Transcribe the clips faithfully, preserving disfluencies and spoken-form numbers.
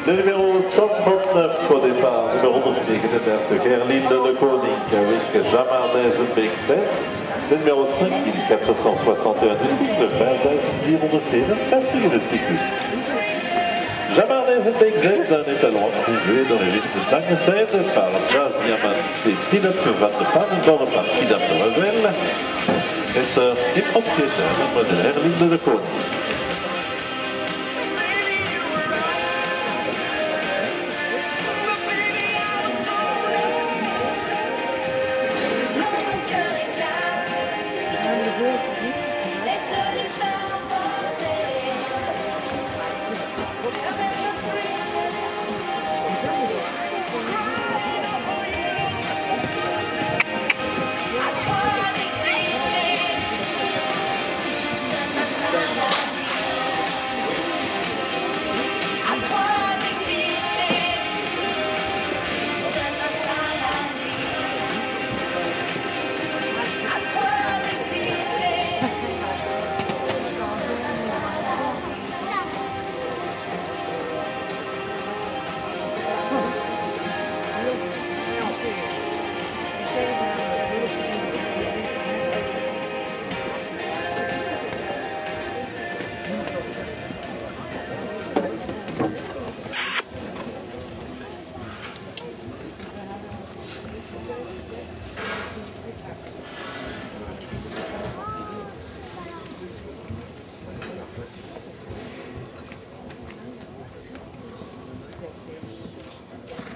De numéro honderdneuf au départ, numéro honderdnegenendertig, Herline de Koning avec Jamardin Zenbeekzet. De numéro cinq mille quatre cent soixante et un du cycle, vijfhonderdvierhonderdeenenzestig, de cyclus. Jamardin Zenbeekzet, un étalon approuvé d'origine de Zangezeid par Jazz Diamant et Philippe Van de Pannenborn par Kidam de Revel, et sœur et propriétaire, mademoiselle Herline de Koning.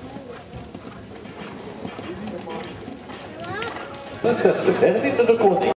Dat is Herline de Koning.